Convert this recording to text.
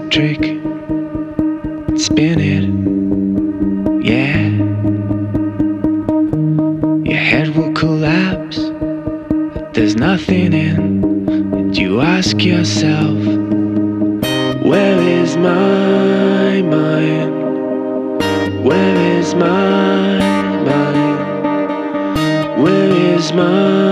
trick, spin it, yeah. Your head will collapse, but there's nothing in. And you ask yourself, where is my mind? Where is my mind? Where is my